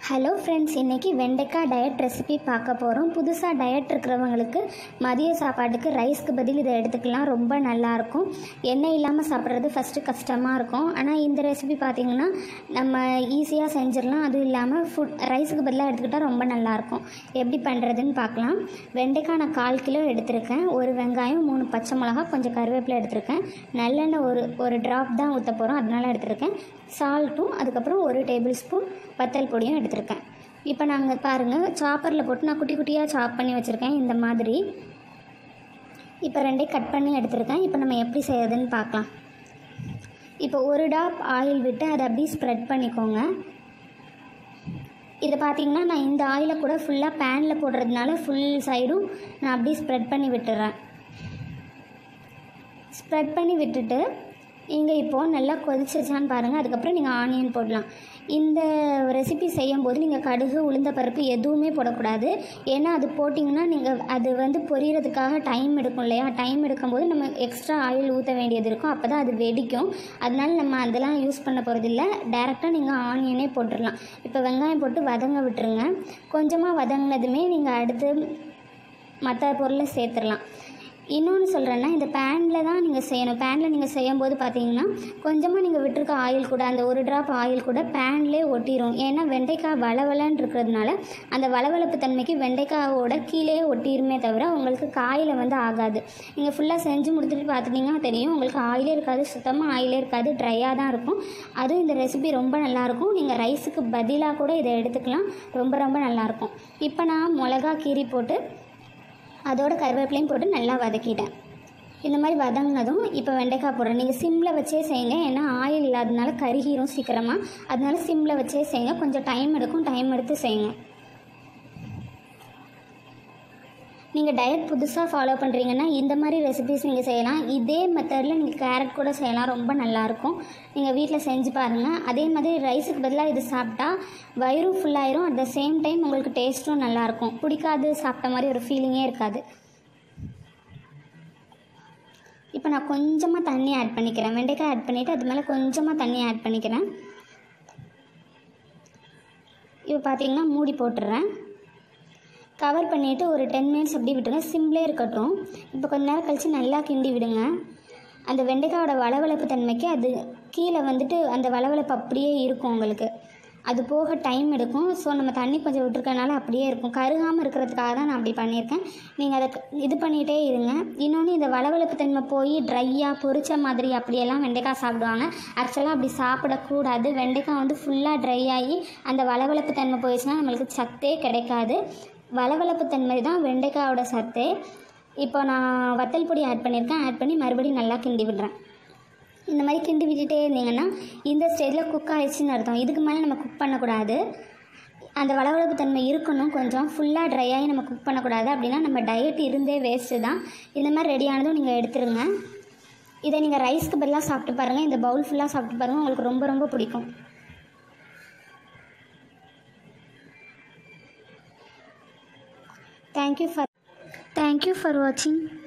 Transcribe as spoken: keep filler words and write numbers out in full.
Hello friends, இன்றைக்கி வெண்டைக்காய் diet recipe பார்க்க போகிறோம். புதுசாக டயட் இருக்கிறவங்களுக்கு மதிய சாப்பாட்டுக்கு ரைஸ்க்கு பதில் இதை எடுத்துக்கலாம். ரொம்ப நல்லாயிருக்கும். எண்ணெய் இல்லாமல் சாப்பிட்றது ஃபஸ்ட்டு கஷ்டமாக இருக்கும். ஆனால் இந்த ரெசிபி பார்த்திங்கன்னா நம்ம ஈஸியாக செஞ்சிடலாம். அதுவும் இல்லாமல் ஃபுட் ரைஸுக்கு பதிலாக எடுத்துக்கிட்டால் ரொம்ப நல்லாயிருக்கும். எப்படி பண்ணுறதுன்னு பார்க்கலாம். வெண்டைக்காய் நான் கால் கிலோ எடுத்திருக்கேன். ஒரு வெங்காயம், மூணு பச்சை மிளகா, கொஞ்சம் கருவேப்பிலை எடுத்திருக்கேன். நல்லெண்ணெய் ஒரு ஒரு ட்ராப் தான் ஊற்ற போகிறோம், அதனால எடுத்திருக்கேன். சால்ட்டும், அதுக்கப்புறம் ஒரு டேபிள் ஸ்பூன் வத்தல் பொடியும் எடுத்திருக்கேன். இப்போ நாங்கள் பாருங்கள், சாப்பரில் போட்டு நான் குட்டி குட்டியாக சாப் பண்ணி வச்சுருக்கேன் இந்த மாதிரி. இப்போ ரெண்டையும் கட் பண்ணி எடுத்திருக்கேன். இப்போ நம்ம எப்படி செய்யறதுன்னு பார்க்கலாம். இப்போ ஒரு டாப் ஆயில் விட்டு அதை அப்படியே ஸ்ப்ரெட் பண்ணிக்கோங்க. இதை பார்த்திங்கன்னா நான் இந்த ஆயிலை கூட ஃபுல்லாக பேனில் போடுறதுனால ஃபுல் சைடும் நான் அப்படியே ஸ்ப்ரெட் பண்ணி விட்டுறேன். ஸ்ப்ரெட் பண்ணி விட்டுட்டு இங்கே இப்போது நல்லா கொதிச்சிருச்சான்னு பாருங்கள். அதுக்கப்புறம் நீங்கள் ஆனியன் போடலாம். இந்த ரெசிபி செய்யும்போது நீங்கள் கடுகு, உளுந்த பருப்பு எதுவுமே போடக்கூடாது. ஏன்னா அது போட்டிங்கன்னா நீங்கள் அது வந்து பொரியறதுக்காக டைம் எடுக்கும் இல்லையா? டைம் எடுக்கும்போது நம்ம எக்ஸ்ட்ரா ஆயில் ஊற்ற வேண்டியது இருக்கும். அப்போ தான் அது வெடிக்கும். அதனால நம்ம அதெல்லாம் யூஸ் பண்ண போகிறதில்ல. டேரெக்டாக நீங்கள் ஆனியனே போட்டுடலாம். இப்போ வெங்காயம் போட்டு வதங்க விட்டுருங்க. கொஞ்சமாக வதங்கினதுமே நீங்கள் அடுத்து மற்ற பொருளை சேர்த்துடலாம். இன்னொன்று சொல்கிறேன்னா, இந்த பேனில் தான் நீங்கள் செய்யணும். பேனில் நீங்கள் செய்யும்போது பார்த்தீங்கன்னா கொஞ்சமாக நீங்கள் விட்டுருக்க ஆயில் கூட, அந்த ஒரு ட்ராப் ஆயில் கூட பேன்லேயே ஒட்டிடும். ஏன்னா வெண்டைக்காய் வளவலன்னு இருக்கிறதுனால அந்த வளவளப்பு தன்மைக்கு வெண்டைக்காயோட கீழே ஒட்டிடுமே தவிர உங்களுக்கு காயில் வந்து ஆகாது. நீங்கள் ஃபுல்லாக செஞ்சு முடிச்சுட்டு பார்த்துட்டிங்கன்னா தெரியும், உங்களுக்கு ஆயிலே இருக்காது, சுத்தமாக ஆயிலே இருக்காது, ட்ரையாக தான் இருக்கும். அதுவும் இந்த ரெசிபி ரொம்ப நல்லாயிருக்கும். நீங்கள் ரைஸுக்கு பதிலாக கூட இதை எடுத்துக்கலாம். ரொம்ப ரொம்ப நல்லாயிருக்கும். இப்போ நான் மிளகா கீரி போட்டு அதோட கருவேப்பிலையும் போட்டு நல்லா வதக்கிட்டேன். இந்த மாதிரி வதங்கினதும் இப்போ வெண்டைக்காய் போடுறேன். நீங்கள் சிம்மில் வச்சே செய்யுங்க. ஏன்னா ஆயில் இல்லாதனால கருகிரும் சீக்கிரமாக. அதனால சிம்மில் வச்சே செய்யுங்க. கொஞ்சம் டைம் எடுக்கும். டைம் எடுத்து செய்யுங்க. நீங்கள் டயட் புதுசாக ஃபாலோ பண்ணுறீங்கன்னா இந்த மாதிரி ரெசிபிஸ் நீங்கள் செய்யலாம். இதே மெத்தடில் நீங்கள் கேரட் கூட செய்யலாம். ரொம்ப நல்லாயிருக்கும். நீங்கள் வீட்டில் செஞ்சு பாருங்கள். அதே மாதிரி ரைஸுக்கு பதிலாக இது சாப்பிட்டா வயிறும் ஃபுல்லாயிரும். அட் த சேம் டைம் உங்களுக்கு டேஸ்ட்டும் நல்லாயிருக்கும். பிடிக்காது சாப்பிட்ட மாதிரி ஒரு ஃபீலிங்கே இருக்காது. இப்போ நான் கொஞ்சமாக தண்ணி ஆட் பண்ணிக்கிறேன். வெண்டைக்காய் ஆட் பண்ணிவிட்டு அது மேலே கொஞ்சமாக தண்ணி ஆட் பண்ணிக்கிறேன். இப்போ பார்த்தீங்கன்னா மூடி போட்டுடுறேன். கவர் பண்ணிவிட்டு ஒரு டென் மினிட்ஸ் அப்படி விட்டுருங்க. சிம்லே இருக்கட்டும். இப்போ கொஞ்ச நேரம் கழித்து நல்லா கிண்டி விடுங்க. அந்த வெண்டைக்காயோட வளவளப்பு தன்மைக்கு அது கீழே வந்துட்டு அந்த வளவளப்பு அப்படியே இருக்கும். உங்களுக்கு அது போக டைம் எடுக்கும். ஸோ நம்ம தண்ணி கொஞ்சம் விட்டுருக்கனால அப்படியே இருக்கும். கருகாமல் இருக்கிறதுக்காக தான் நான் அப்படி பண்ணியிருக்கேன். நீங்கள் அதை இது பண்ணிகிட்டே இருங்க. இன்னொன்று, இந்த வளவளப்பு தன்மை போய் ட்ரையாக பொரிச்ச மாதிரி அப்படியெல்லாம் வெண்டைக்காய் சாப்பிடுவாங்க. ஆக்சுவலாக அப்படி சாப்பிடக்கூடாது. வெண்டைக்காய் வந்து ஃபுல்லாக ட்ரை ஆகி அந்த வளவளப்பு தன்மை போயிடுச்சுன்னா நம்மளுக்கு சத்தே கிடைக்காது. வளவளப்பு தன்மை தான் வெண்டைக்காயோட சத்தே. இப்போ நான் வத்தல் பொடி ஆட் பண்ணியிருக்கேன். ஆட் பண்ணி மறுபடியும் நல்லா கிண்டி விடுறேன். இந்த மாதிரி கிண்டி விட்டுட்டே இருந்தீங்கன்னா இந்த ஸ்டேஜில் குக் ஆகிடுச்சின்னு அர்த்தம். இதுக்கு மேலே நம்ம குக் பண்ணக்கூடாது. அந்த வளவளப்பு தன்மை இருக்கணும். கொஞ்சம் ஃபுல்லாக ட்ரை ஆகி நம்ம குக் பண்ணக்கூடாது. அப்படின்னா நம்ம டயட் இருந்தே வேஸ்ட்டு தான். இந்த மாதிரி ரெடியானதும் நீங்கள் எடுத்துருங்க. இதை நீங்கள் ரைஸ்க்கு பதிலாக சாப்பிட்டு பாருங்கள். இந்த பவுல் ஃபுல்லாக சாப்பிட்டு பாருங்கள். உங்களுக்கு ரொம்ப ரொம்ப பிடிக்கும். Thank you for thank you for watching.